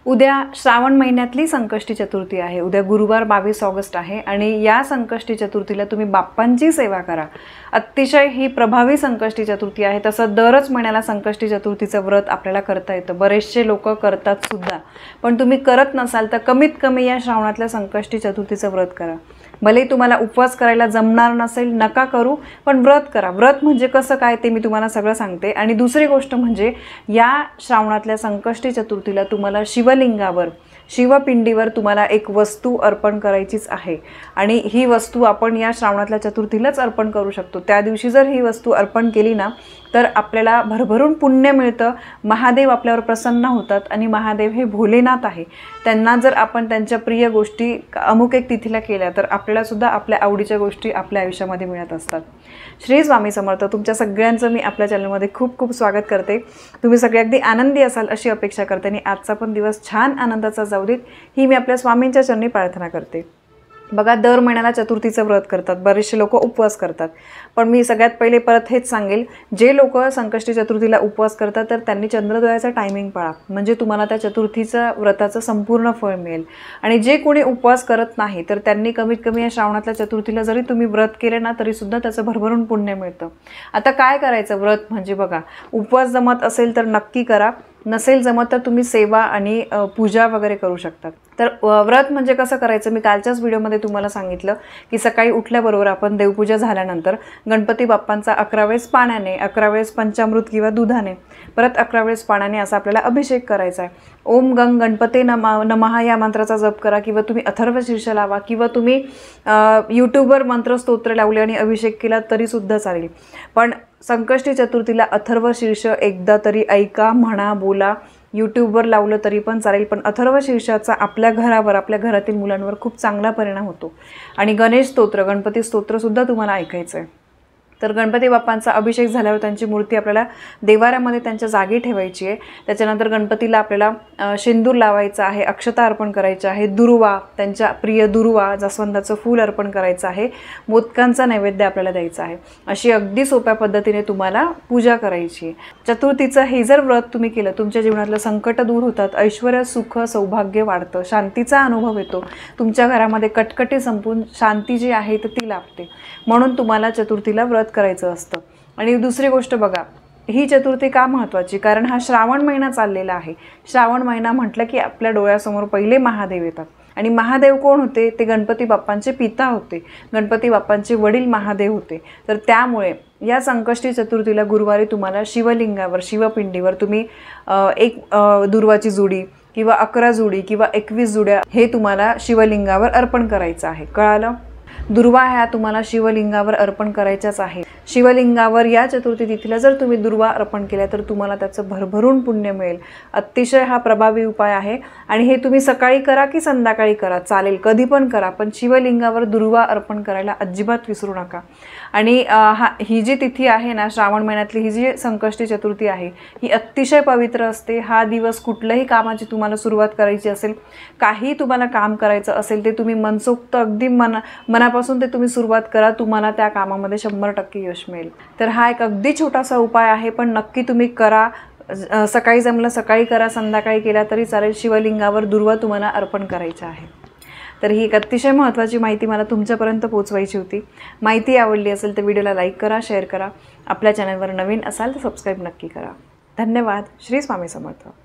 उद्या श्रावण महिन्यातली संकष्टी चतुर्थी आहे। उद्या गुरुवार 22 ऑगस्ट आहे आणि या संकष्टी चतुर्थीला तुम्ही बाप्पांची सेवा करा। अतिशय ही प्रभावी संकष्टी चतुर्थी आहे। तसं दरच महिन्याला संकष्टी चतुर्थीचं व्रत आपल्याला करता येतं, बरेचसे लोक करतात सुद्धा, पण तुम्ही करत नसाल तर कमीत कमी या श्रावणातल्या संकष्टी चतुर्थीचं व्रत करा। भले तुम्हाला उपवास करायला जमणार नसेल नका करू, पण व्रत करा। व्रत म्हणजे कसं काय ते मी तुम्हाला सगळं सांगते। आणि दुसरी गोष्ट म्हणजे या श्रावणातल्या संकष्टी चतुर्थीला तुम्हाला शिवलिंगावर शिवपिंडीवर तुम्हाला एक वस्तू अर्पण करायचीच आहे आणि ही वस्तू आपण या श्रावणातल्या चतुर्थीलाच अर्पण करू शकतो। त्या दिवशी जर ही वस्तू अर्पण केली ना तर आपल्याला भरभरून पुण्य मिळतं, महादेव आपल्यावर प्रसन्न होतात आणि महादेव हे भोलेनाथ आहे। त्यांना जर आपण त्यांच्या प्रिय गोष्टी अमुक एक तिथीला केल्या तर आपल्याला सुद्धा आपल्या आवडीच्या गोष्टी आपल्या आयुष्यामध्ये मिळत असतात। श्री स्वामी समर्थ। तुमच्या सगळ्यांचं मी आपल्या चॅनलमध्ये खूप खूप स्वागत करते। तुम्ही सगळे अगदी आनंदी असाल अशी अपेक्षा करते आणि आजचा पण दिवस छान आनंदाचा जाऊ देत ही मी आपल्या स्वामींच्या चरणी प्रार्थना करते। बघा, दर महिन्याला चतुर्थीचं व्रत करतात, बरेचसे लोक उपवास करतात, पण मी सगळ्यात पहिले परत हेच सांगेल, जे लोक संकष्टी चतुर्थीला उपवास करतात तर त्यांनी चंद्रोदयाचा टायमिंग पाळा, म्हणजे तुम्हाला त्या चतुर्थीचं व्रताचं संपूर्ण फळ मिळेल। आणि जे कोणी उपवास करत नाही तर त्यांनी कमीत कमी या श्रावणातल्या चतुर्थीला जरी तुम्ही व्रत केले ना तरी सुद्धा त्याचं भरभरून पुण्य मिळतं। आता काय करायचं व्रत म्हणजे बघा, उपवास जमत असेल तर नक्की करा, नसेल जमत तर तुम्ही सेवा आणि पूजा वगैरे करू शकता। तर व्रत म्हणजे कसं करायचं मी कालच्याच व्हिडिओमध्ये तुम्हाला सांगितलं की सकाळी उठल्याबरोबर आपण देवपूजा झाल्यानंतर गणपती बाप्पांचा 11 वेळेस पाण्याने, 11 वेळेस पंचामृत किंवा दुधाने, परत 11 वेळेस पाण्याने असा आपल्याला अभिषेक करायचा आहे। ओम गंग गणपते नमः या मंत्राचा जप करा किंवा तुम्ही अथर्व शीर्ष लावा किंवा तुम्ही यूट्यूबवर मंत्रस्तोत्र लावले आणि अभिषेक केला तरी सुद्धा चालेल। पण संकष्टी चतुर्थीला अथर्व शीर्ष एकदा तरी ऐका, म्हणा, बोला। यूट्यूबवर लावलं तरी पण चालेल, पण अथर्व शीर्षाचा आपल्या घरावर, आपल्या घरातील मुलांवर खूप चांगला परिणाम होतो। आणि गणेश स्तोत्र, गणपती स्तोत्रसुद्धा तुम्हाला ऐकायचं आहे। तर गणपती बाप्पांचा अभिषेक झाल्यावर त्यांची मूर्ती आपल्याला देवाऱ्यामध्ये त्यांच्या जागी ठेवायची आहे। त्याच्यानंतर गणपतीला आपल्याला शेंदूर लावायचा आहे, अक्षता अर्पण करायची आहे, दुर्वा, त्यांच्या प्रिय दुर्वा, जास्वंदाचं फूल अर्पण करायचं आहे, मोदकांचा नैवेद्य आपल्याला द्यायचा आहे। अशी अगदी सोप्या पद्धतीने तुम्हाला पूजा करायची आहे। चतुर्थीचं हे जर व्रत तुम्ही केलं, तुमच्या जीवनातलं संकट दूर होतात, ऐश्वर्य, सुख, सौभाग्य वाढतं, शांतीचा अनुभव येतो, तुमच्या घरामध्ये कटकटी संपून शांती जी आहे तर ती लाभते। म्हणून तुम्हाला चतुर्थीला व्रत करायचं असतं। आणि दुसरी गोष्ट बघा, ही चतुर्थी का महत्त्वाची, कारण हा श्रावण महिना चाललेला आहे। श्रावण महिना म्हटलं की आपल्या डोळ्यासमोर पहिले महादेव येतात आणि महादेव कोण होते, ते गणपती बाप्पांचे पिता होते, गणपती बाप्पांचे वडील महादेव होते। तर त्यामुळे या संकष्टी चतुर्थीला गुरुवारी तुम्हाला शिवलिंगावर, शिवपिंडीवर तुम्ही एक दुर्वाची जुडी किंवा 11 जुडी किंवा 21 जुड्या हे तुम्हाला शिवलिंगावर अर्पण करायचं आहे। कळालं? दुर्वा ह्या तुम्हाला शिवलिंगावर अर्पण करायच्याच आहे। शिवलिंगावर या चतुर्थी तिथीला जर तुम्ही दुर्वा अर्पण केल्या तर तुम्हाला त्याचं भरभरून पुण्य मिळेल। अतिशय हा प्रभावी उपाय आहे आणि हे तुम्ही सकाळी करा की संध्याकाळी करा, चालेल, कधी पण करा, पण शिवलिंगावर दुर्वा अर्पण करायला अजिबात विसरू नका। आणि ही जी तिथी आहे ना, श्रावण महिन्यातली ही जी संकष्टी चतुर्थी आहे ही अतिशय पवित्र असते। हा दिवस कुठल्याही कामाची तुम्हाला सुरुवात करायची असेल, काही तुम्हाला काम करायचं असेल ते तुम्ही मनसोक्त अगदी मनापासून ते तुम्ही सुरुवात करा, तुम्हाला त्या कामामध्ये 100% यश मिळेल। तर हा एक अगदी छोटासा उपाय आहे, पण नक्की तुम्ही करा। सकाळी जमलं सकाळी करा, संध्याकाळी केला तरी चालेल, शिवलिंगावर दुर्वा तुम्हाला अर्पण करायचा आहे। तर ही एक अतिशय महत्त्वाची माहिती मला तुमच्यापर्यंत पोहोचवायची होती। माहिती आवडली असेल तर व्हिडिओला लाईक करा, शेअर करा, आपल्या चॅनलवर नवीन असाल तर सबस्क्राईब नक्की करा। धन्यवाद। श्री स्वामी समर्थ।